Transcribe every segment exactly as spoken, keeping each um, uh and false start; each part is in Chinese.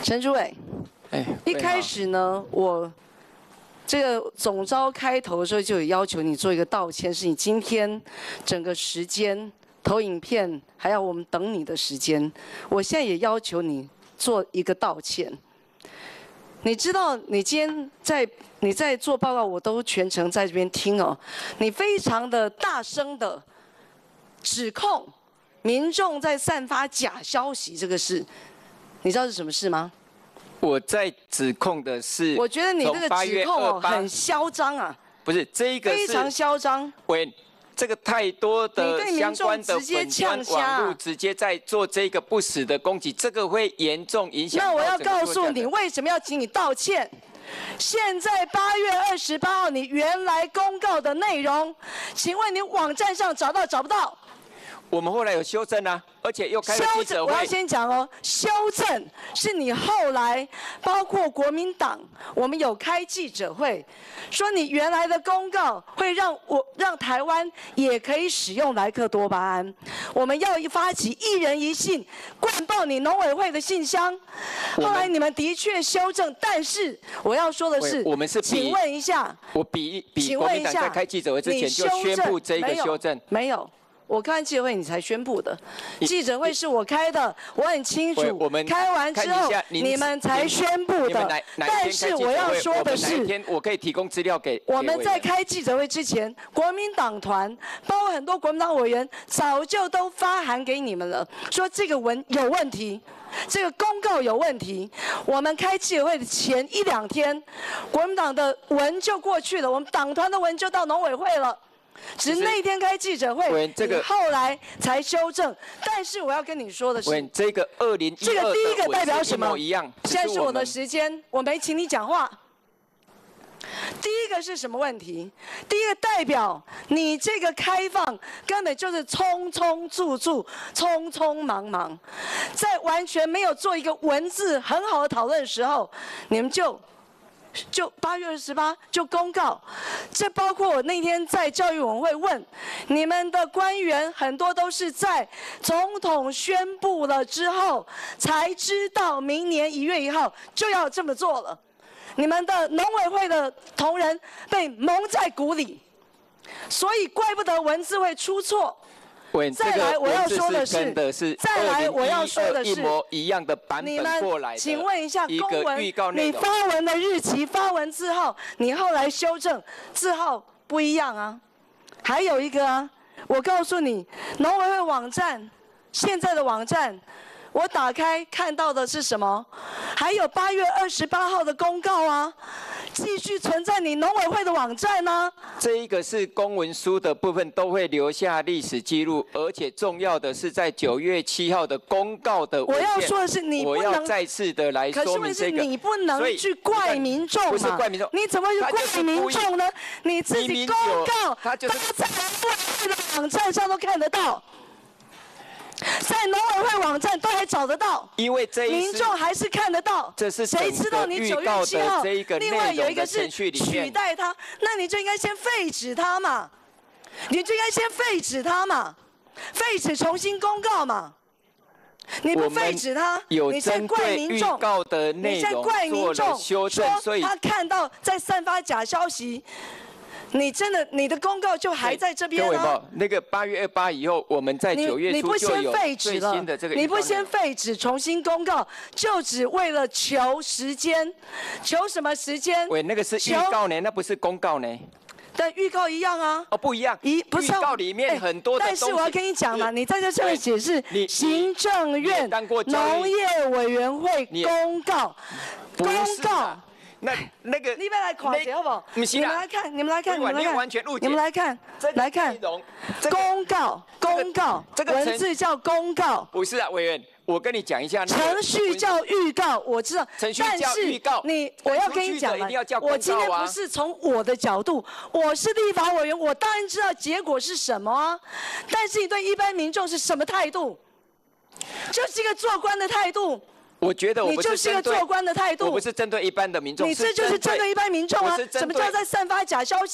陈主委， 哎， 一开始呢，我这个总召开头的时候就有要求你做一个道歉，是你今天整个时间投影片，还要我们等你的时间。我现在也要求你做一个道歉。你知道，你今天在你在做报告，我都全程在这边听哦。你非常的大声的指控民众在散发假消息，这个事，你知道是什么事吗？ 我在指控的是， 我觉得你这个指控哦很嚣张啊， 不是这一个非常嚣张。 喂，这个太多的相关的粉专网络直接在做这个不实的攻击，这个会严重影响。 那我要告诉你，为什么要请你道歉？现在八月二十八号，你原来公告的内容，请问你网站上找到找不到？ 我们后来有修正啊，而且又开了记者会。 我要先讲哦，修正是你后来包括国民党，我们有开记者会，说你原来的公告会让我让台湾也可以使用莱克多巴胺，我们要发起一人一信灌爆你农委会的信箱。后来你们的确修正，但是我要说的是， 我们是请问一下， 我比比国民党在开记者会之前就宣布这个修正， 没有。我开完记者会，你才宣布的。记者会是我开的，我很清楚。 我们开完之后，你们才宣布的。但是我要说的是， 哪一天我可以提供资料给我们在开记者会之前，国民党团包括很多国民党委员早就都发函给你们了，说这个文有问题。这个公告有问题，我们开记者会的前一两天，国民党的文就过去了，我们党团的文就到农委会了。只是那一天开记者会， 这个后来才修正。但是我要跟你说的是， 这个二零一二这个第一个代表什么？ 一样。 现在是我的时间，我没请你讲话。第一个是什么问题？第一个代表你这个开放根本就是匆匆促促、匆匆忙忙，在完全没有做一个文字很好的讨论的时候，你们就。就八月二十八就公告，这包括我那天在教育委员会问你们的官员，很多都是在总统宣布了之后才知道明年一月一号就要这么做了。你们的农委会的同仁被蒙在鼓里，所以怪不得文字会出错。再来，我要说的是，再来，我要说的是， 一模一样的版本过来的。 请问一下，公文， 预告内容， 你发文的日期、发文字号，你后来修正字号不一样啊。还有一个啊，我告诉你，农委会网站现在的网站，我打开看到的是什么？还有八月二十八号的公告啊。继续存在你农委会的网站呢？ 这一个是公文书的部分，都会留下历史记录，而且重要的是在九月七号的公告的文件。 我要说的是，你不能， 我要再次的来说明这个。 可是你不能去怪民众嘛？ 不是怪民众， 你怎么去怪民众呢？你自己公告， 他就是在农委会的网站上都看得到。在农委会网站都还找得到， 因为这一民众还是看得到。 这是谁知道你九月七号？另外有一个是取代他，那你就应该先废止他嘛，你就应该先废止他嘛，废止重新公告嘛。你不废止他，你在怪民众，你在怪民众说他看到在散发假消息。你真的，你的公告就还在这边啊？ 那个八月二八以后，我们在九月初就有最新的这个。 你不先废止，重新公告，就只为了求时间，求什么时间？ 喂，那个是预告呢，那不是公告呢。 但预告一样啊。 哦，不一样。 一不是预告里面很多的东西。 但是我要跟你讲嘛，你在这上面解释，行政院农业委员会公告，公告。 那那个， 你们来看一下好不好？你们来看，你们来看，你们来看，你们来看，来看，公告，公告，这个文字叫公告。 不是啊，委员，我跟你讲一下。 程序叫预告，我知道。 程序叫预告。 你，我要跟你讲了，我今天不是从我的角度，我是立法委员，我当然知道结果是什么啊。但是你对一般民众是什么态度？就是一个做官的态度。 我觉得我你就是一个做官的态度， 我不是针对一般的民众， 你这就是针对一般民众啊！什么叫在散发假消息？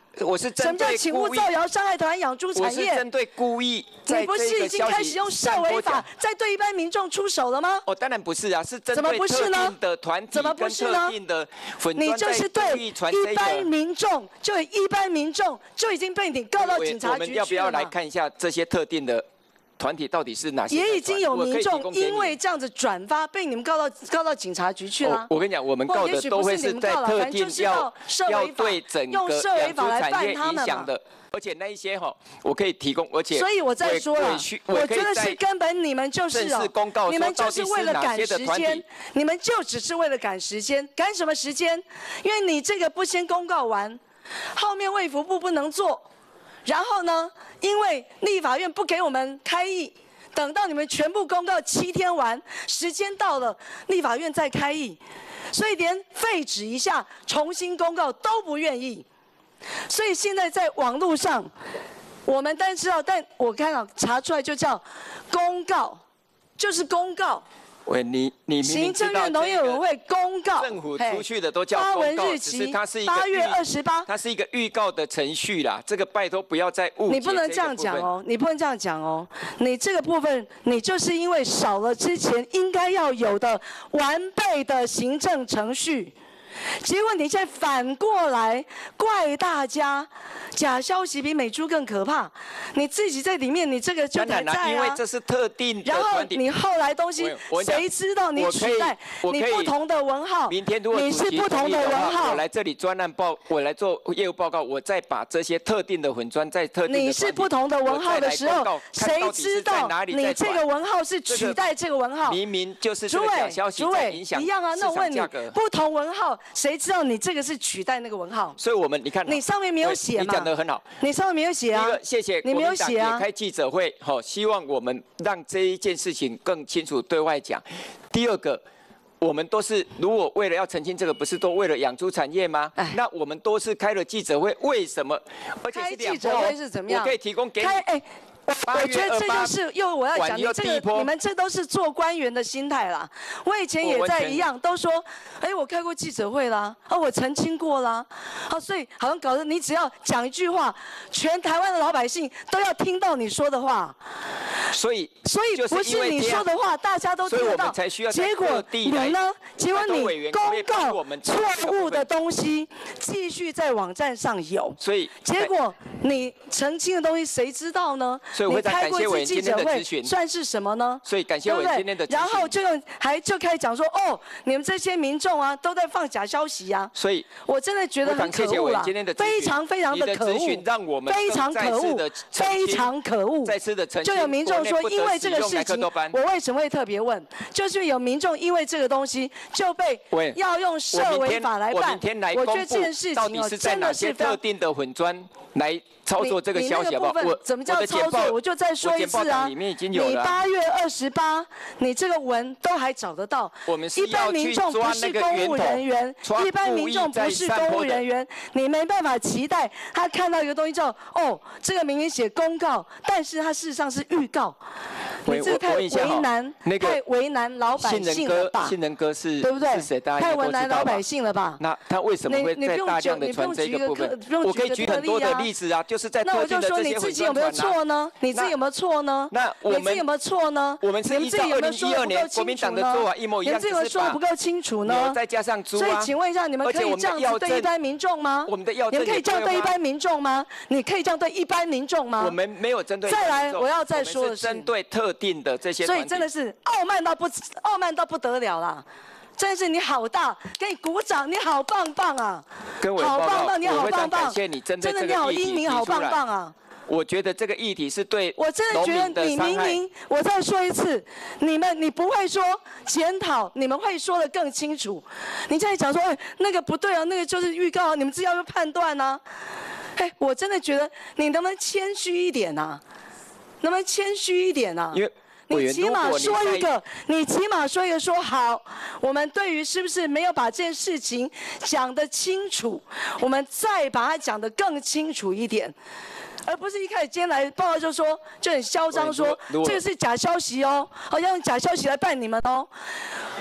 我是针对什么叫请勿造谣伤害台湾养猪产业？ 我是针对故意在你不是已经开始用社违法在对一般民众出手了吗？ 哦，当然不是啊，是针对特定的团体跟特定的粉专在故意传这个。 一般民众就一般民众就已经被你告到警察局去了嘛。 我们要不要来看一下这些特定的团体到底是哪些？ 也已经有民众因为这样子转发，被你们告到告到警察局去了。 我跟你讲，我们告的都会是在特定要要对整个养猪产业影响的。而且那一些哈，我可以提供，而且所以我在说了，我觉得是根本你们就是哦，你们就是为了赶时间，你们就只是为了赶时间，赶什么时间？因为你这个不先公告完，后面卫福部不能做，然后呢，因为立法院不给我们开议，等到你们全部公告七天完，时间到了，立法院再开议，所以连废止一下、重新公告都不愿意。所以现在在网络上，我们但知道，但我看到查出来就叫公告，就是公告。 喂，你你行政院农业委员会公告， 政府出去的都叫公告，只是它是一个八月二十八， 它是一个预告的程序啦。这个拜托不要再误解。 你不能这样讲哦，你不能这样讲哦。你这个部分，你就是因为少了之前应该要有的完备的行政程序。结果你现在反过来怪大家，假消息比美猪更可怕。你自己在里面，你这个就还在啊。 因为这是特定的然后你后来东西，谁知道你取代你不同的文号？ 明天如果你是不同的文号， 我来这里专案报，我来做业务报告，我再把这些特定的混专在特定的。 你是不同的文号的时候，谁知道你这个文号是取代这个文号？ 明明就是这个假消息在影响市场价格。 一样啊，那我问你，不同文号。谁知道你这个是取代那个文号？ 所以我们你看， 你上面没有写嘛？ 你讲得很好， 你上面没有写啊。 第一个，谢谢你没有写啊。 也开记者会，好，希望我们让这一件事情更清楚对外讲。第二个，我们都是如果为了要澄清这个，不是都为了养猪产业吗？那我们都是开了记者会，为什么？而且是开记者会是怎么样？ 我可以提供给你。 我觉得这就是又我要讲的这个，你们这都是做官员的心态啦。我以前也在一样，都说，哎，我开过记者会啦，啊，我澄清过啦，啊，所以好像搞得你只要讲一句话，全台湾的老百姓都要听到你说的话。 所以， 所以不是你说的话，大家都听得到。结果你呢？结果你公告错误的东西，继续在网站上有。 所以， 结果你澄清的东西，谁知道呢？ 所以我非常感谢委员今天的咨询， 算是什么呢？ 所以感谢委员今天的咨询。 然后就还就开始讲说，哦，你们这些民众啊，都在放假消息啊。 所以， 我真的觉得很可恶啦，非常非常的可恶，非常可恶，非常可恶。 再次的澄清， 就有民众说，因为这个事情，我为什么会特别问？就是有民众因为这个东西就被要用社违法来办。 我明天来公布， 到底是在哪些特定的混专来操作这个消息，好不好？ 我怎么叫操作？我就再说一次啊！你八月二十八，你这个文都还找得到。 我们是一般民众不是公务人员，一般民众不是公务人员，你没办法期待他看到一个东西叫哦，这个明明写公告，但是它事实上是预告。你这个太为难，太为难老百姓了吧？ 信仁哥是对不对？ 是谁？大家太为难老百姓了吧？ 那他为什么会在大量的传这个部分？我可以举很多的例子啊，就是在特定的这些混专传啊。 那我就说你自己有没有错呢？你自己有没有错呢？ 那我们你自己有没有错呢？ 我们是依照二零一二年国民党的做法一模一样， 你自己有说的不够清楚呢？ 再加上猪啊。 所以请问一下，你们可以这样子对一般民众吗？ 我们的药证， 你们可以这样对一般民众吗？你可以这样对一般民众吗？ 我们没有针对。 再来，我要再说的是针对特定的这些。 所以真的是傲慢到不傲慢到不得了啦！真的是你好大，给你鼓掌，你好棒棒啊！好棒棒，你好棒棒！ 感谢你针对这个议题提出来。 真的你好英明，好棒棒啊！ 我觉得这个议题是对我真的觉得你明明，我再说一次，你们你不会说检讨，你们会说得更清楚。你现在讲说，哎，那个不对啊，那个就是预告，你们自己要判断啊。哎，我真的觉得你能不能谦虚一点啊？能不能谦虚一点啊？ 因为你起码说一个，你起码说一个说好，我们对于是不是没有把这件事情讲得清楚，我们再把它讲得更清楚一点，而不是一开始今天来报告就说就很嚣张说这个是假消息哦，好像用假消息来办你们哦。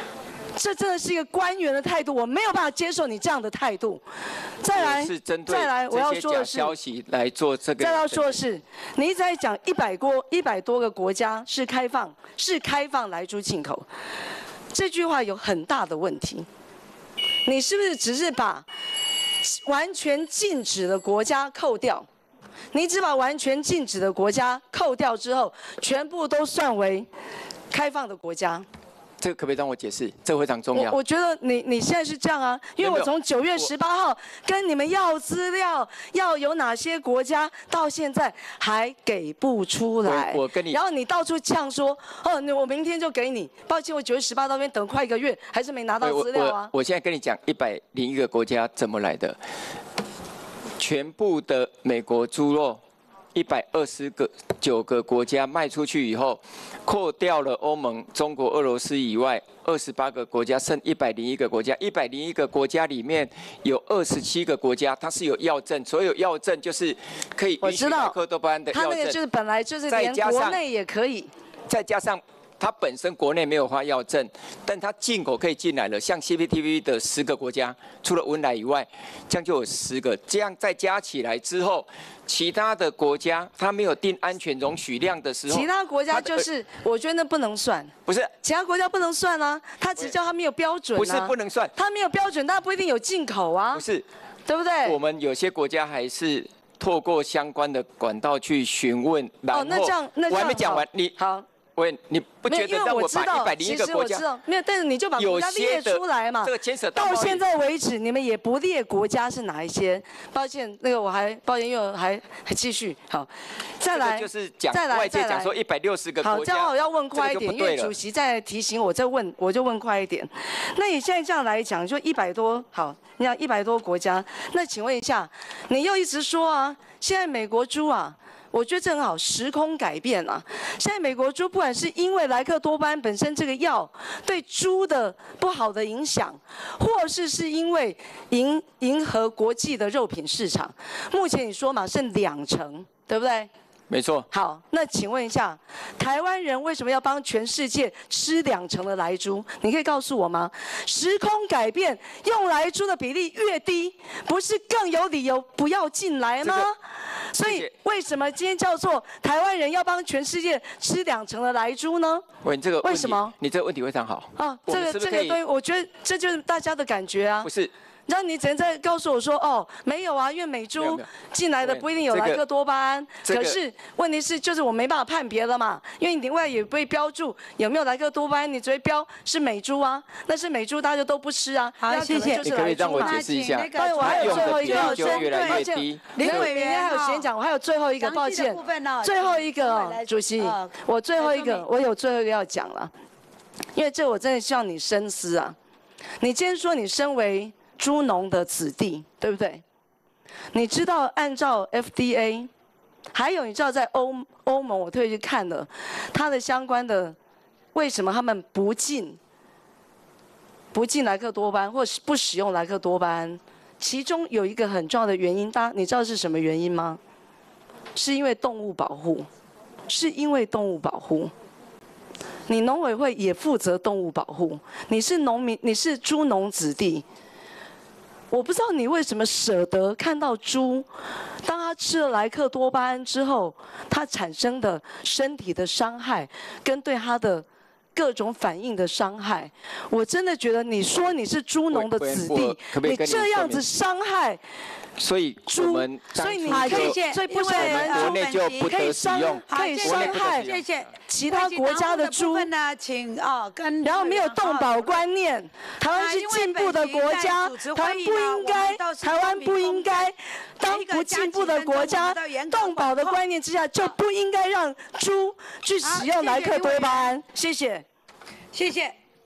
这真的是一个官员的态度，我没有办法接受你这样的态度。再来， 是针对再来，我要说的是， 消息来做这个。 再要说的是，你一直在讲一百多一百多个国家是开放，是开放莱猪进口，这句话有很大的问题。你是不是只是把完全禁止的国家扣掉？你只把完全禁止的国家扣掉之后，全部都算为开放的国家？ 这个可不可以让我解释？这个非常重要。 我, 我觉得你你现在是这样啊，因为我从九月十八号跟你们要资料，要有哪些国家，到现在还给不出来。 我, 我跟你， 然后你到处呛说，哦，我明天就给你。抱歉，我九月十八到那边等快一个月，还是没拿到资料啊。 我, 我, 我现在跟你讲，一百零一个国家怎么来的？全部的美国猪肉。一百二十个九个国家卖出去以后，扣掉了欧盟、中国、俄罗斯以外，二十八个国家剩一百零一个国家。一百零一个国家里面有二十七个国家，它是有药证，所有药证就是可以允许莱克多巴胺的药证。 它那个就是本来就是连国内也可以， 再加上。它本身国内没有发药证，但它进口可以进来了。像 C P T P 的十个国家，除了文莱以外，这样就有十个。这样再加起来之后，其他的国家它没有定安全容许量的时候， 其他国家就是，我觉得那不能算。 不是， 其他国家不能算啊，它只叫它没有标准、啊。 不是不能算， 它没有标准，但不一定有进口啊。 不是， 对不对？ 我们有些国家还是透过相关的管道去询问，然后、哦、 那这样那这样我还没讲完，你好。 喂，你不觉得让我把一百零一个国家， 没有，但是你就把国家列出来嘛。 这个牵扯到到现在为止，你们也不列国家是哪一些。抱歉，那个我还抱歉，因为还还继续好，再来就是讲外界讲说一百六十个国家。 好，这样我要问快一点，因为主席在提醒我，再问我就问快一点。那你现在这样来讲，就一百多好，你讲一百多国家，那请问一下，你又一直说啊，现在美国猪啊。我觉得这很好，时空改变啊！现在美国猪不管是因为莱克多巴胺本身这个药对猪的不好的影响，或是是因为迎迎合国际的肉品市场，目前你说嘛剩两成，对不对？ 没错。 好，那请问一下，台湾人为什么要帮全世界吃两成的莱猪？你可以告诉我吗？时空改变，用莱猪的比例越低，不是更有理由不要进来吗？这个所以为什么今天叫做台湾人要帮全世界吃两成的莱猪呢？ 喂，你这个为什么？ 你这个问题非常好啊，这个是是这个对，我觉得这就是大家的感觉啊。 不是。 然后你只能再告诉我说，哦，没有啊，因为美猪进来的不一定有莱克多巴胺。这个、可是问题是，就是我没办法判别了嘛，因为你另外也不会标注有没有莱克多巴胺，你只会标是美猪啊，那是美猪大家都不吃啊。 好，谢谢。 你可以让我解释一下。 对，我还有最后一个， 就越来越低。 林委员还有先讲，我还有最后一个，抱歉，最后一个哦，主席，我最后一个，我有最后一个要讲了，因为这我真的希望你深思啊。你今天说你身为猪农的子弟，对不对？你知道按照 F D A， 还有你知道在欧欧盟，我特意去看了它的相关的，为什么他们不进不进莱克多巴胺，或是不使用莱克多巴胺？其中有一个很重要的原因，大家你知道是什么原因吗？是因为动物保护，是因为动物保护。你农委会也负责动物保护，你是农民，你是猪农子弟。我不知道你为什么舍得看到猪，当它吃了莱克多巴胺之后，它产生的身体的伤害，跟对它的各种反应的伤害，我真的觉得你说你是猪农的子弟，你这样子伤害。 所以我们所以你可以，所以不是我们国内就不得使用， 可以伤害其他国家的猪。 请哦，跟然后没有动保观念，台湾是进步的国家，台湾不应该，台湾不应该，当不进步的国家，动保的观念之下，就不应该让猪去使用莱克多巴胺。谢谢， 谢谢。